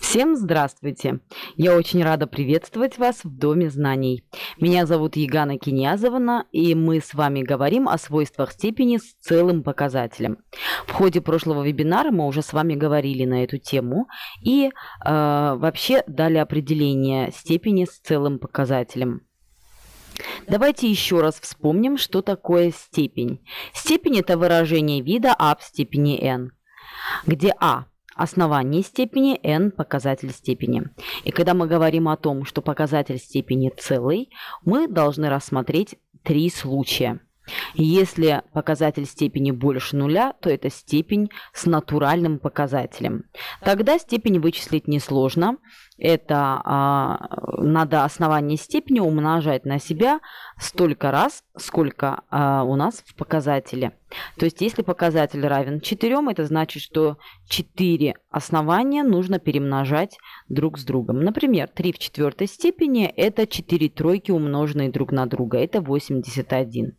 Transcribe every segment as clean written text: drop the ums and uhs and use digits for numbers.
Всем здравствуйте! Я очень рада приветствовать вас в Доме знаний. Меня зовут Егана Кинязовна, и мы с вами говорим о свойствах степени с целым показателем. В ходе прошлого вебинара мы уже с вами говорили на эту тему и вообще дали определение степени с целым показателем. Давайте еще раз вспомним, что такое степень. Степень – это выражение вида а в степени n, где а – основание степени, n – показатель степени. И когда мы говорим о том, что показатель степени целый, мы должны рассмотреть три случая. Если показатель степени больше нуля, то это степень с натуральным показателем. Тогда степень вычислить несложно. Это надо основание степени умножать на себя столько раз, сколько у нас в показателе. То есть если показатель равен 4, это значит, что 4 основания нужно перемножать друг с другом. Например, 3 в четвертой степени – это 4 тройки, умноженные друг на друга. Это 81.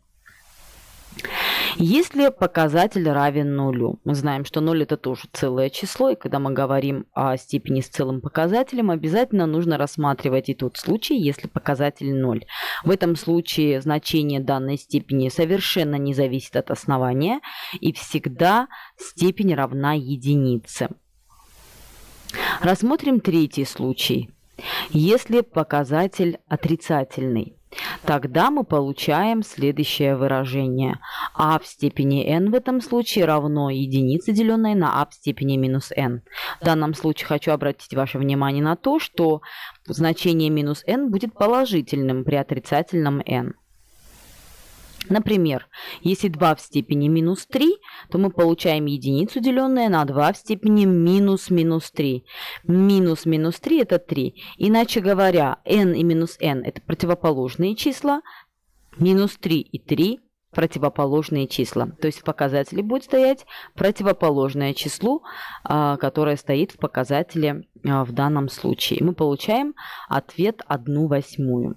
Если показатель равен нулю, мы знаем, что 0 – это тоже целое число, и когда мы говорим о степени с целым показателем, обязательно нужно рассматривать и тот случай, если показатель 0. В этом случае значение данной степени совершенно не зависит от основания, и всегда степень равна единице. Рассмотрим третий случай. Если показатель отрицательный, тогда мы получаем следующее выражение. А в степени n в этом случае равно единице, деленной на а в степени минус n. В данном случае хочу обратить ваше внимание на то, что значение минус n будет положительным при отрицательном n. Например, если 2 в степени минус 3, то мы получаем единицу, деленное на 2 в степени минус минус 3. Минус минус 3 – это 3. Иначе говоря, n и минус n – это противоположные числа, минус 3 и 3 – противоположные числа. То есть в показателе будет стоять противоположное числу, которое стоит в показателе в данном случае. Мы получаем ответ 1/8.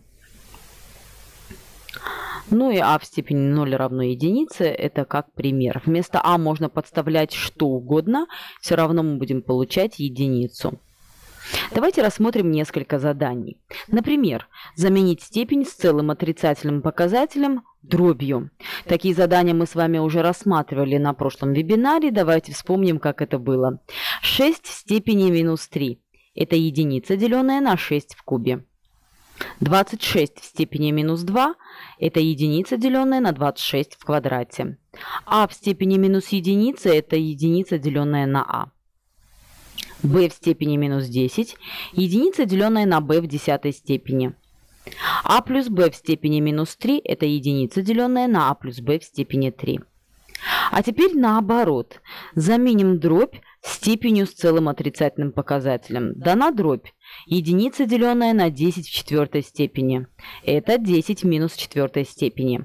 Ну и а в степени 0 равно единице, это как пример. Вместо а можно подставлять что угодно, все равно мы будем получать единицу. Давайте рассмотрим несколько заданий. Например, заменить степень с целым отрицательным показателем дробью. Такие задания мы с вами уже рассматривали на прошлом вебинаре. Давайте вспомним, как это было. 6 в степени минус 3 – это единица, деленная на 6 в кубе. 26 в степени минус 2 – это единица, деленная на 26 в квадрате. А в степени минус единицы – это единица, деленная на а. b в степени минус 10 – единица, деленная на b в 10 степени. А плюс b в степени минус 3 – это единица, деленная на а плюс b в степени 3. А теперь наоборот. Заменим дробь степенью с целым отрицательным показателем. Дана дробь. Единица, деленная на 10 в четвертой степени. Это 10 в минус четвертой степени.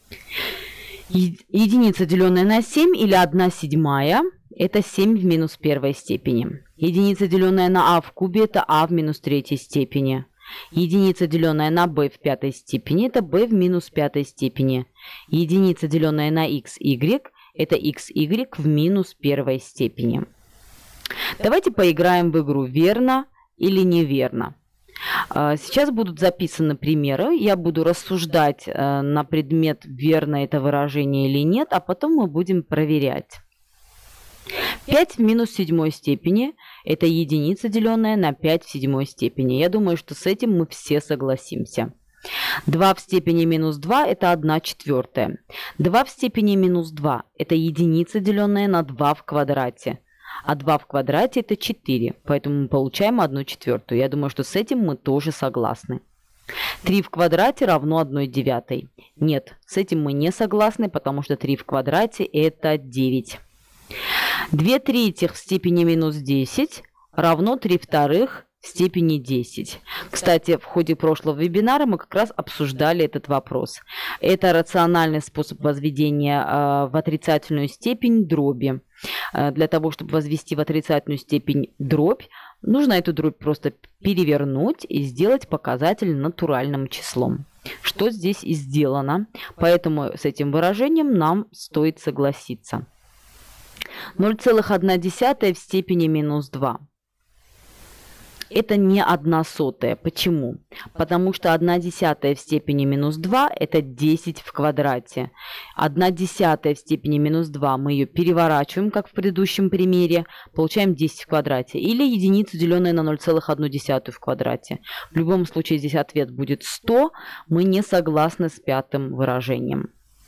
Единица, деленная на 7 или 1/7, это 7 в минус первой степени. Единица, деленная на а в кубе, это а в минус третьей степени. Единица, деленная на b в пятой степени, это b в минус пятой степени. Единица, деленная на xy, это xy в минус первой степени. Давайте поиграем в игру «Верно или неверно». Сейчас будут записаны примеры. Я буду рассуждать на предмет, верно это выражение или нет, а потом мы будем проверять. 5 в минус седьмой степени – это единица, деленная на 5 в седьмой степени. Я думаю, что с этим мы все согласимся. 2 в степени минус 2 – это 1/4. 2 в степени минус 2 – это единица, деленная на 2 в квадрате. А 2 в квадрате – это 4, поэтому мы получаем 1/4. Я думаю, что с этим мы тоже согласны. 3 в квадрате равно 1/9. Нет, с этим мы не согласны, потому что 3 в квадрате – это 9. 2/3 в степени минус 10 равно 3/2 в степени 10. Кстати, в ходе прошлого вебинара мы как раз обсуждали этот вопрос. Это рациональный способ возведения в отрицательную степень дроби. Для того, чтобы возвести в отрицательную степень дробь, нужно эту дробь просто перевернуть и сделать показатель натуральным числом. Что здесь и сделано. Поэтому с этим выражением нам стоит согласиться. 0,1 в степени минус 2. Это не 1/100. Почему? Потому что 1/10 в степени минус 2 – это 10 в квадрате. 1/10 в степени минус 2 мы ее переворачиваем, как в предыдущем примере, получаем 10 в квадрате. Или единица, деленная на 0,1 в квадрате. В любом случае здесь ответ будет 100. Мы не согласны с пятым выражением.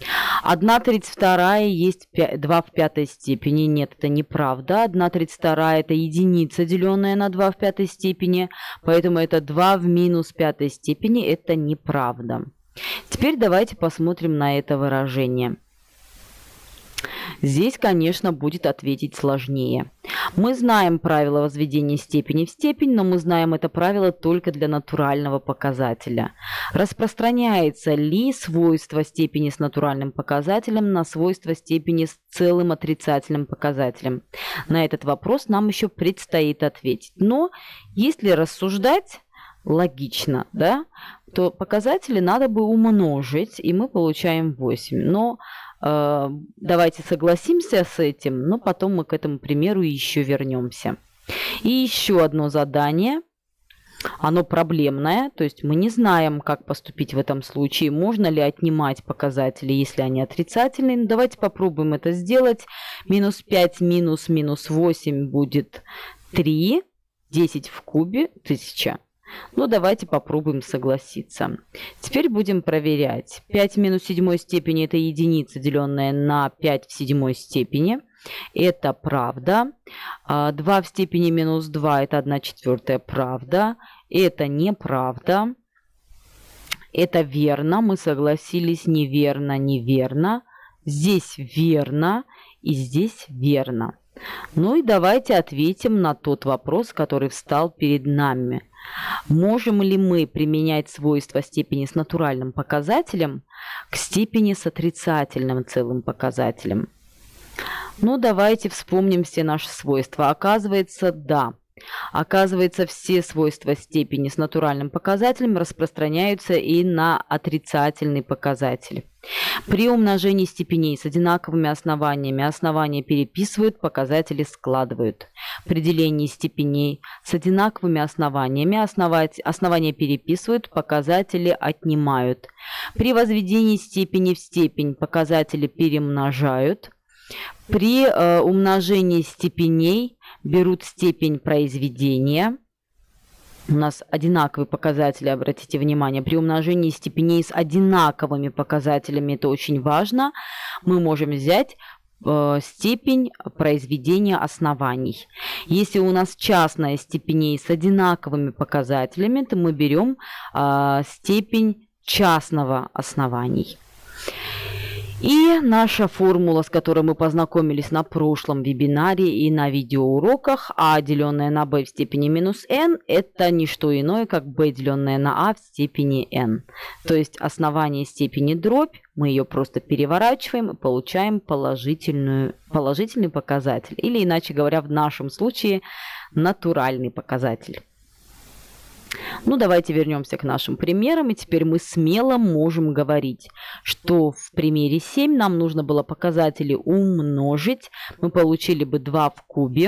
1/32 есть 2 в пятой степени. Нет, это неправда. 1/32 это единица, деленная на 2 в пятой степени. Поэтому это 2 в минус пятой степени. Это неправда. Теперь давайте посмотрим на это выражение. Здесь, конечно, будет ответить сложнее. Мы знаем правило возведения степени в степень, но мы знаем это правило только для натурального показателя. Распространяется ли свойство степени с натуральным показателем на свойство степени с целым отрицательным показателем? На этот вопрос нам еще предстоит ответить. Но если рассуждать логично, да, то показатели надо бы умножить, и мы получаем 8. Но давайте согласимся с этим, но потом мы к этому примеру еще вернемся. И еще одно задание. Оно проблемное, то есть мы не знаем, как поступить в этом случае. Можно ли отнимать показатели, если они отрицательные? Ну, давайте попробуем это сделать. Минус 5 минус 8 будет 3. 10 в кубе 1000. Ну, давайте попробуем согласиться. Теперь будем проверять. 5 в минус 7 степени – это единица, деленная на 5 в 7 степени. Это правда. 2 в степени минус 2 – это 1/4 правда. Это неправда. Это верно. Мы согласились. Неверно, неверно. Здесь верно и здесь верно. Ну и давайте ответим на тот вопрос, который встал перед нами. Можем ли мы применять свойства степени с натуральным показателем к степени с отрицательным целым показателем? Ну, давайте вспомним все наши свойства. Оказывается, да. Оказывается, все свойства степени с натуральным показателем распространяются и на отрицательный показатель. При умножении степеней с одинаковыми основаниями основания переписывают, показатели складывают. При делении степеней с одинаковыми основаниями основания переписывают, показатели отнимают. При возведении степени в степень показатели перемножают. При умножении степеней берут степень произведения. У нас одинаковые показатели, обратите внимание. При умножении степеней с одинаковыми показателями, это очень важно, мы можем взять степень произведения оснований. Если у нас частная степеней с одинаковыми показателями, то мы берем степень частного оснований. И наша формула, с которой мы познакомились на прошлом вебинаре и на видеоуроках, а деленное на b в степени минус n, это не что иное, как b деленное на a в степени n. То есть основание степени дробь, мы ее просто переворачиваем и получаем положительный показатель. Или, иначе говоря, в нашем случае натуральный показатель. Ну, давайте вернемся к нашим примерам, и теперь мы смело можем говорить, что в примере 7 нам нужно было показатели умножить. Мы получили бы 2 в кубе,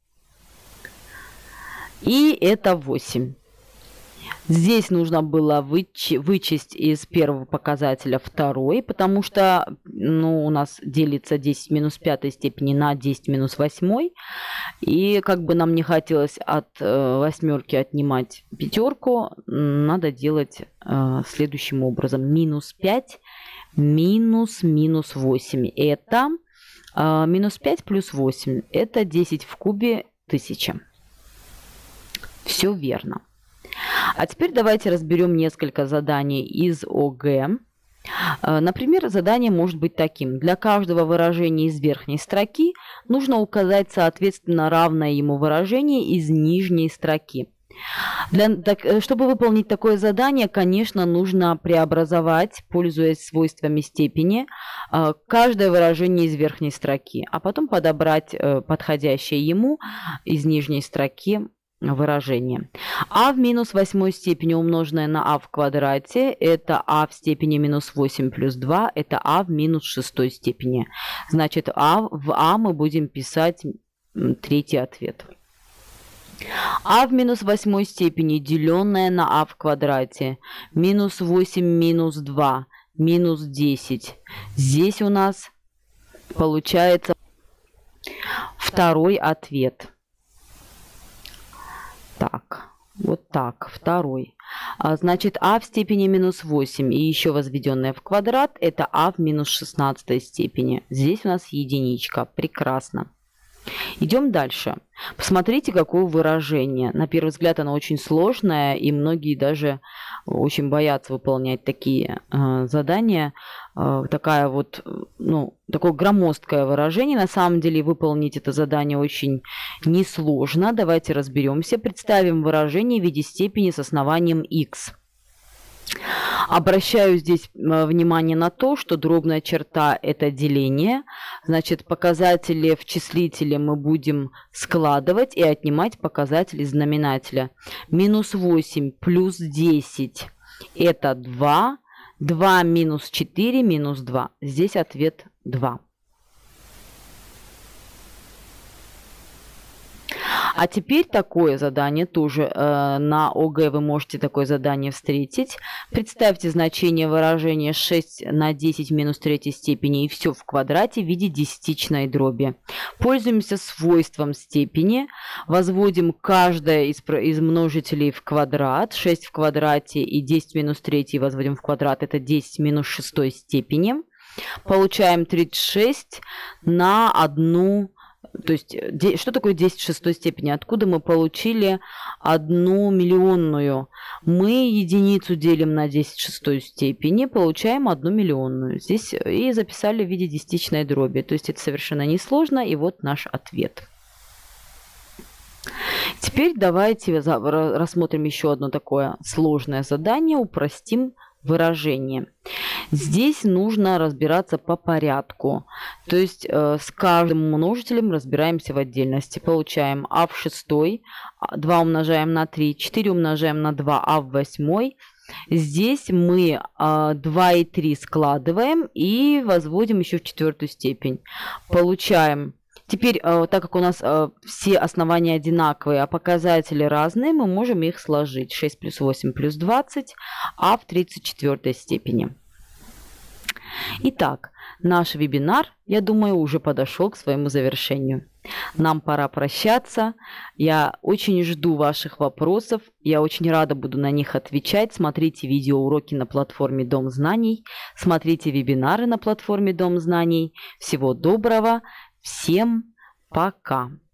и это 8. Здесь нужно было вычесть из первого показателя второй, потому что у нас делится 10 в минус 5 степени на 10 в минус 8. И как бы нам не хотелось от восьмерки отнимать пятерку, надо делать следующим образом. Минус 5 минус 8. Это минус 5 плюс 8. Это 10 в кубе 1000. Все верно. А теперь давайте разберем несколько заданий из ОГЭ. Например, задание может быть таким. Для каждого выражения из верхней строки нужно указать соответственно равное ему выражение из нижней строки. Чтобы выполнить такое задание, конечно, нужно преобразовать, пользуясь свойствами степени, каждое выражение из верхней строки, а потом подобрать подходящее ему из нижней строки выражение. А в минус 8 степени умноженное на а в квадрате, это а в степени минус 8 плюс 2, это а в минус 6 степени. Значит, в а мы будем писать третий ответ. А в минус 8 степени, деленное на а в квадрате. Минус 8 минус 2, минус 10. Здесь у нас получается второй ответ. Так, вот так, второй. Значит, а в степени минус 8 и еще возведенное в квадрат, это а в минус 16 степени. Здесь у нас единичка. Прекрасно. Идем дальше. Посмотрите, какое выражение. На первый взгляд оно очень сложное, и многие даже очень боятся выполнять такие задания. Такое громоздкое выражение. На самом деле выполнить это задание очень несложно. Давайте разберемся. Представим выражение в виде степени с основанием x. Обращаю здесь внимание на то, что дробная черта – это деление. Значит, показатели в числителе мы будем складывать и отнимать показатели знаменателя. Минус 8 плюс 10 – это 2. 2 минус 4 минус 2. Здесь ответ 2. А теперь такое задание тоже на ОГЭ вы можете такое задание встретить. Представьте значение выражения 6 на 10 в минус 3 степени и все в квадрате в виде десятичной дроби. Пользуемся свойством степени. Возводим каждое из множителей в квадрат. 6 в квадрате и 10 в минус 3 возводим в квадрат. Это 10 в минус 6 степени. Получаем 36 на 1. То есть, что такое 10 в шестой степени? Откуда мы получили 1 миллионную? Мы единицу делим на 10 в шестой степени, получаем 1 миллионную. Здесь и записали в виде десятичной дроби. То есть, это совершенно несложно, и вот наш ответ. Теперь давайте рассмотрим еще одно такое сложное задание, упростим выражение. Здесь нужно разбираться по порядку. То есть с каждым множителем разбираемся в отдельности. Получаем а в шестой, 2 умножаем на 3, 4 умножаем на 2, а в восьмой. Здесь мы 2 и 3 складываем и возводим еще в четвертую степень. Получаем. Теперь, так как у нас все основания одинаковые, а показатели разные, мы можем их сложить. 6 плюс 8 плюс 20, а в 34 степени. Итак, наш вебинар, я думаю, уже подошел к своему завершению. Нам пора прощаться. Я очень жду ваших вопросов. Я очень рада буду на них отвечать. Смотрите видеоуроки на платформе Дом знаний. Смотрите вебинары на платформе Дом знаний. Всего доброго. Всем пока.